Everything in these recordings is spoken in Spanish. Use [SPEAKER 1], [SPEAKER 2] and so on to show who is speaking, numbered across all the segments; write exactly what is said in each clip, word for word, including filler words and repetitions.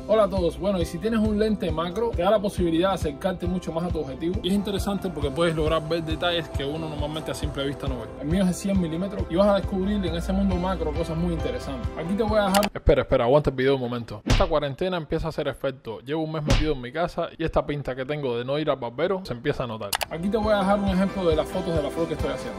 [SPEAKER 1] Hola a todos, bueno, y si tienes un lente macro te da la posibilidad de acercarte mucho más a tu objetivo y es interesante porque puedes lograr ver detalles que uno normalmente a simple vista no ve. El mío es de cien milímetros y vas a descubrir en ese mundo macro cosas muy interesantes. Aquí te voy a dejar... Espera, espera, aguanta el video un momento. Esta cuarentena empieza a hacer efecto. Llevo un mes metido en mi casa y esta pinta que tengo de no ir al barbero se empieza a notar. Aquí te voy a dejar un ejemplo de las fotos de la flor que estoy haciendo.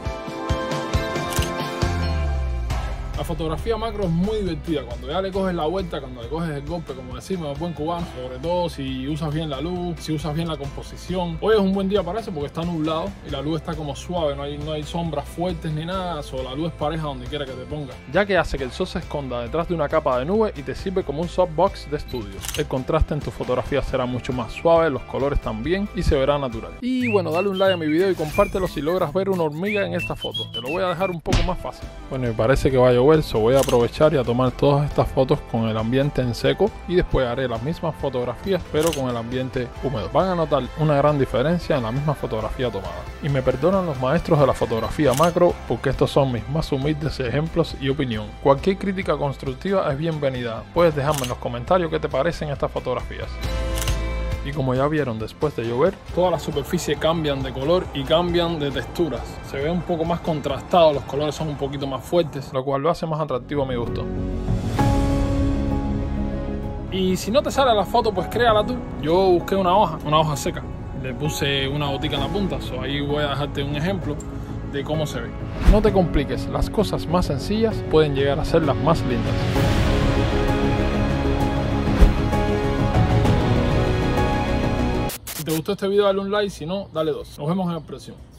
[SPEAKER 1] La fotografía macro es muy divertida, cuando ya le coges la vuelta, cuando le coges el golpe, como decimos en buen cubano, sobre todo si usas bien la luz, si usas bien la composición. Hoy es un buen día para eso porque está nublado y la luz está como suave, no hay, no hay sombras fuertes ni nada, solo la luz es pareja donde quiera que te ponga, ya que hace que el sol se esconda detrás de una capa de nube y te sirve como un softbox de estudio. El contraste en tu fotografía será mucho más suave, los colores también y se verá natural. Y bueno, dale un like a mi video y compártelo si logras ver una hormiga en esta foto, te lo voy a dejar un poco más fácil. Bueno, y parece que va a llover. So voy a aprovechar y a tomar todas estas fotos con el ambiente en seco y después haré las mismas fotografías pero con el ambiente húmedo. Van a notar una gran diferencia en la misma fotografía tomada. Y me perdonan los maestros de la fotografía macro porque estos son mis más humildes ejemplos y opinión. Cualquier crítica constructiva es bienvenida. Puedes dejarme en los comentarios qué te parecen estas fotografías. Y como ya vieron, después de llover, todas las superficies cambian de color y cambian de texturas. Se ve un poco más contrastado, los colores son un poquito más fuertes, lo cual lo hace más atractivo a mi gusto. Y si no te sale la foto, pues créala tú. Yo busqué una hoja, una hoja seca. Le puse una botica en la punta, so ahí voy a dejarte un ejemplo de cómo se ve. No te compliques, las cosas más sencillas pueden llegar a ser las más lindas. Si te gustó este video, dale un like, si no, dale dos. Nos vemos en el próximo.